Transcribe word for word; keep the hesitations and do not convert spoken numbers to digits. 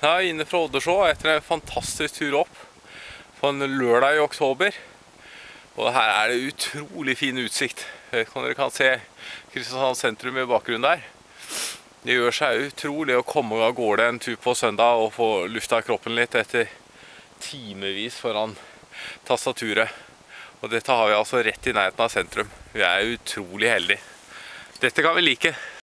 Ja, inne fra Oddersjå etter en fantastisk tur opp på en lørdag i oktober. Og her er det utrolig fin utsikt. Dere kan se Kristiansand sentrum i bakgrunnen der. Det gjør seg utrolig å komme av gårde en tur på søndag og få lufta kroppen litt etter timevis foran tastaturet. Og dette har vi altså rett i nærheten av sentrum. Vi er utrolig heldige. Dette kan vi like.